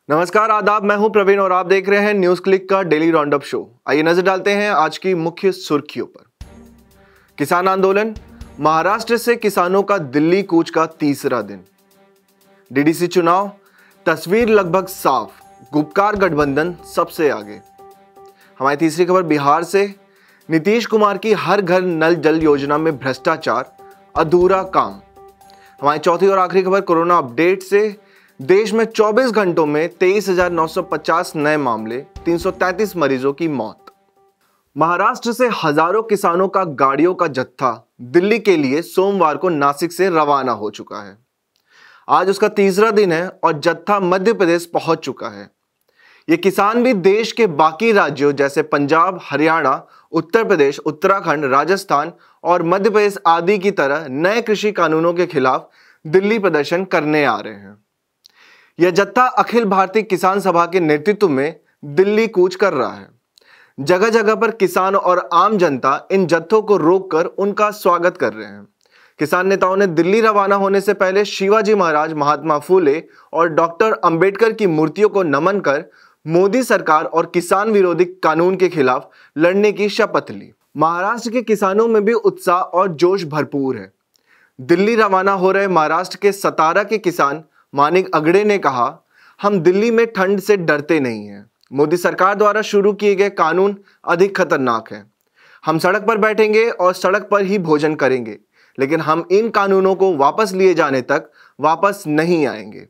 नमस्कार, आदाब। मैं हूं प्रवीण और आप देख रहे हैं न्यूज क्लिक का डेली राउंडअप शो। आइए नजर डालते हैं आज की मुख्य सुर्खियों पर। किसान आंदोलन, महाराष्ट्र से किसानों का दिल्ली कूच का तीसरा दिन। डीडीसी चुनाव, तस्वीर लगभग साफ, गुपकार गठबंधन सबसे आगे। हमारी तीसरी खबर बिहार से, नीतीश कुमार की हर घर नल जल योजना में भ्रष्टाचार, अधूरा काम। हमारी चौथी और आखिरी खबर कोरोना अपडेट से, देश में 24 घंटों में 23,950 नए मामले, 333 मरीजों की मौत। महाराष्ट्र से हजारों किसानों का गाड़ियों का जत्था दिल्ली के लिए सोमवार को नासिक से रवाना हो चुका है। आज उसका तीसरा दिन है और जत्था मध्य प्रदेश पहुंच चुका है। ये किसान भी देश के बाकी राज्यों जैसे पंजाब, हरियाणा, उत्तर प्रदेश, उत्तराखंड, राजस्थान और मध्य प्रदेश आदि की तरह नए कृषि कानूनों के खिलाफ दिल्ली प्रदर्शन करने आ रहे हैं। यह जत्था अखिल भारतीय किसान सभा के नेतृत्व में दिल्ली कूच कर रहा है। जगह जगह पर किसान और आम जनता इन जत्थों को रोककर उनका स्वागत कर रहे हैं। किसान नेताओं ने दिल्ली रवाना होने से पहले शिवाजी महाराज, महात्मा फूले और डॉक्टर अंबेडकर की मूर्तियों को नमन कर मोदी सरकार और किसान विरोधी कानून के खिलाफ लड़ने की शपथ ली। महाराष्ट्र के किसानों में भी उत्साह और जोश भरपूर है। दिल्ली रवाना हो रहे महाराष्ट्र के सतारा के किसान मानिक अगड़े ने कहा, हम दिल्ली में ठंड से डरते नहीं हैं। मोदी सरकार द्वारा शुरू किए गए कानून अधिक खतरनाक हैं। हम सड़क पर बैठेंगे और सड़क पर ही भोजन करेंगे, लेकिन हम इन कानूनों को वापस लिए जाने तक वापस नहीं आएंगे।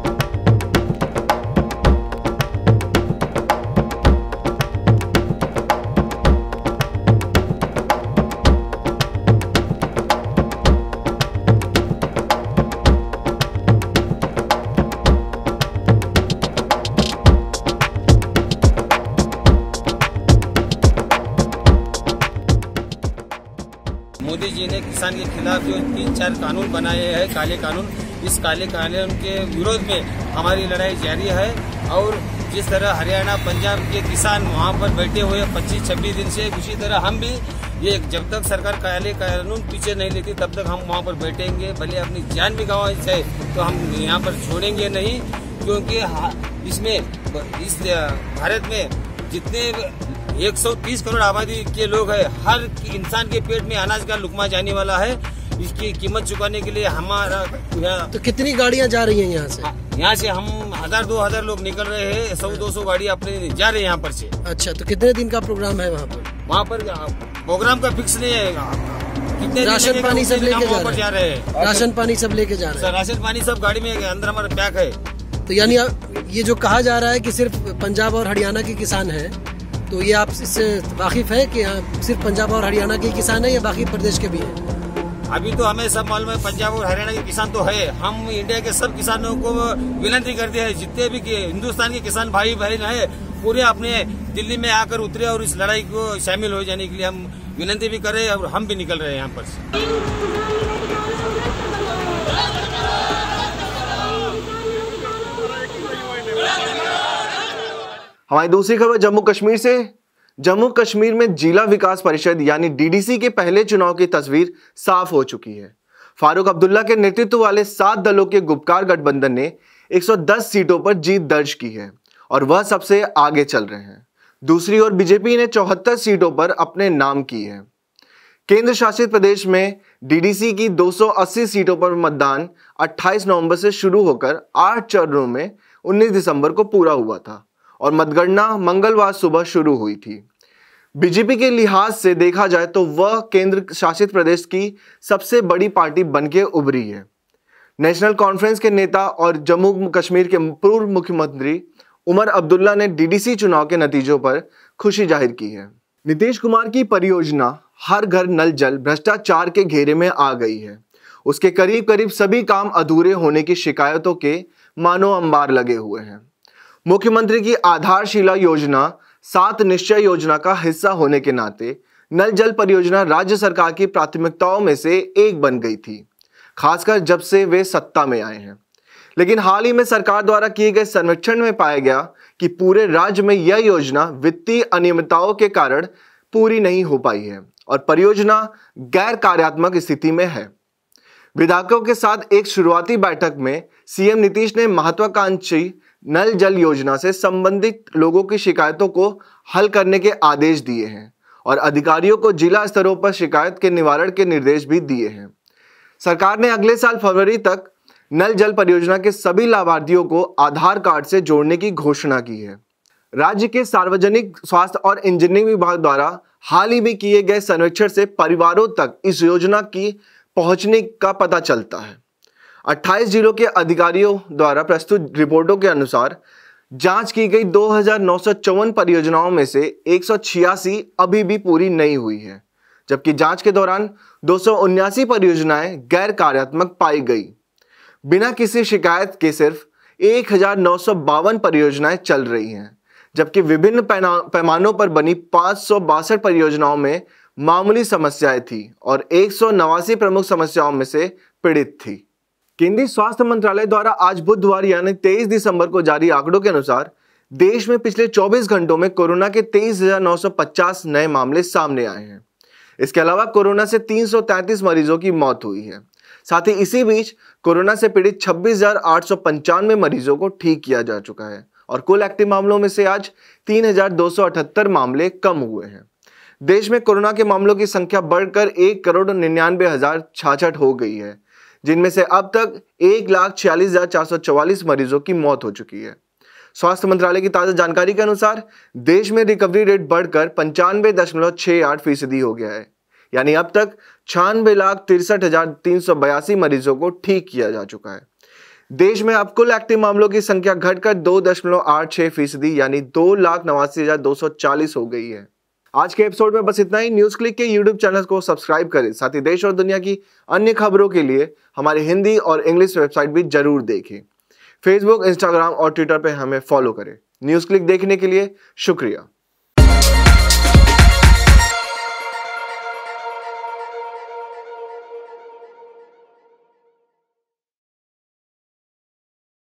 मोदी जी ने किसान के खिलाफ जो 3-4 कानून बनाए हैं, काले कानून, इस काले कानून के विरोध में हमारी लड़ाई जारी है। और जिस तरह हरियाणा, पंजाब के किसान वहां पर बैठे हुए 25-26 दिन से, उसी तरह हम भी ये जब तक सरकार काले कानून पीछे नहीं लेती तब तक हम वहां पर बैठेंगे। भले अपनी जान भी गंवानी चाहे तो हम यहाँ पर छोड़ेंगे नहीं, क्योंकि इसमें इस भारत में जितने 130 करोड़ आबादी के लोग हैं, हर इंसान के पेट में अनाज का लुकमा जाने वाला है। इसकी कीमत चुकाने के लिए हमारा तो कितनी गाड़ियां जा रही हैं यहाँ से हम 1000-2000 लोग निकल रहे हैं। 100-200 गाड़ी अपने जा रहे हैं यहाँ पर से। अच्छा, तो कितने दिन का प्रोग्राम है वहाँ पर? प्रोग्राम का फिक्स नहीं है। कितने राशन पानी सब लेके जा रहे हैं? राशन पानी सब लेके जा रहे हैं? राशन पानी सब गाड़ी में अंदर हमारा पैक है। तो यानी ये जो कहा जा रहा है कि सिर्फ पंजाब और हरियाणा के किसान है, तो ये आप इससे वाकिफ है कि सिर्फ पंजाब और हरियाणा के किसान है या बाकी प्रदेश के भी हैं? अभी तो हमें सब मालूम है, पंजाब और हरियाणा के किसान तो है। हम इंडिया के सब किसानों को विनती करते हैं, जितने भी हिंदुस्तान के किसान भाई बहन है, पूरे अपने दिल्ली में आकर उतरे और इस लड़ाई को शामिल हो जाने के लिए हम विनती भी कर रहे हैं और हम भी निकल रहे हैं यहाँ पर। हमारी दूसरी खबर जम्मू कश्मीर से। जम्मू कश्मीर में जिला विकास परिषद यानी डीडीसी के पहले चुनाव की तस्वीर साफ हो चुकी है। फारूक अब्दुल्ला के नेतृत्व वाले 7 दलों के गुपकार गठबंधन ने 110 सीटों पर जीत दर्ज की है और वह सबसे आगे चल रहे हैं। दूसरी ओर बीजेपी ने 74 सीटों पर अपने नाम की है। केंद्र शासित प्रदेश में डीडीसी की 280 सीटों पर मतदान 28 नवंबर से शुरू होकर 8 चरणों में 19 दिसंबर को पूरा हुआ था और मतगणना मंगलवार सुबह शुरू हुई थी। बीजेपी के लिहाज से देखा जाए तो वह केंद्र शासित प्रदेश की सबसे बड़ी पार्टी बनके उभरी है। नेशनल कॉन्फ्रेंस के नेता और जम्मू कश्मीर के पूर्व मुख्यमंत्री उमर अब्दुल्ला ने डीडीसी चुनाव के नतीजों पर खुशी जाहिर की है। नीतीश कुमार की परियोजना हर घर नल जल भ्रष्टाचार के घेरे में आ गई है। उसके करीब करीब सभी काम अधूरे होने की शिकायतों के मानो अंबार लगे हुए हैं। मुख्यमंत्री की आधारशिला योजना 7 निश्चय योजना का हिस्सा होने के नाते नल जल परियोजना राज्य सरकार की प्राथमिकताओं में से एक बन गई थी, खासकर जब से वे सत्ता में आए हैं। लेकिन हाल ही में सरकार द्वारा किए गए सर्वेक्षण में पाया गया कि पूरे राज्य में यह योजना वित्तीय अनियमितताओं के कारण पूरी नहीं हो पाई है और परियोजना गैर कार्यात्मक स्थिति में है। विधायकों के साथ एक शुरुआती बैठक में सीएम नीतीश ने महत्वाकांक्षी नल जल योजना से संबंधित लोगों की शिकायतों को हल करने के आदेश दिए हैं और अधिकारियों को जिला स्तरों पर शिकायत के निवारण के निर्देश भी दिए हैं। सरकार ने अगले साल फरवरी तक नल जल परियोजना के सभी लाभार्थियों को आधार कार्ड से जोड़ने की घोषणा की है। राज्य के सार्वजनिक स्वास्थ्य और इंजीनियरिंग विभाग द्वारा हाल ही में किए गए सर्वेक्षण से परिवारों तक इस योजना की पहुंचने का पता चलता है। 28 जिलों के अधिकारियों द्वारा प्रस्तुत रिपोर्टों के अनुसार जांच की गई 2954 परियोजनाओं में से 186 अभी भी पूरी नहीं हुई है, जबकि जांच के दौरान 279 परियोजनाएं गैर कार्यात्मक पाई गई। बिना किसी शिकायत के सिर्फ 1952 परियोजनाएं चल रही हैं, जबकि विभिन्न पैमानों पर बनी 562 परियोजनाओं में मामूली समस्याएं थी और 189 प्रमुख समस्याओं में से पीड़ित थी। केंद्रीय स्वास्थ्य मंत्रालय द्वारा आज बुधवार यानी 23 दिसंबर को जारी आंकड़ों के अनुसार देश में पिछले 24 घंटों में कोरोना के 23,950 नए मामले सामने आए हैं। इसके अलावा कोरोना से 333 मरीजों की मौत हुई है। साथ ही इसी बीच कोरोना से पीड़ित 26,895 मरीजों को ठीक किया जा चुका है और कुल एक्टिव मामलों में से आज 3,278 मामले कम हुए हैं। देश में कोरोना के मामलों की संख्या बढ़कर 1,99,066 हो गई है, जिनमें से अब तक 1,46,444 मरीजों की मौत हो चुकी है। स्वास्थ्य मंत्रालय की ताजा जानकारी के अनुसार देश में रिकवरी रेट बढ़कर 95.68% हो गया है, यानी अब तक 96,63,382 मरीजों को ठीक किया जा चुका है। देश में अब कुल एक्टिव मामलों की संख्या घटकर 2.86% यानी 2,89,240 हो गई है। आज के एपिसोड में बस इतना ही। न्यूज क्लिक के यूट्यूब चैनल को सब्सक्राइब करें, साथ ही देश और दुनिया की अन्य खबरों के लिए हमारी हिंदी और इंग्लिश वेबसाइट भी जरूर देखें। फेसबुक, इंस्टाग्राम और ट्विटर पर हमें फॉलो करें। न्यूज क्लिक देखने के लिए शुक्रिया।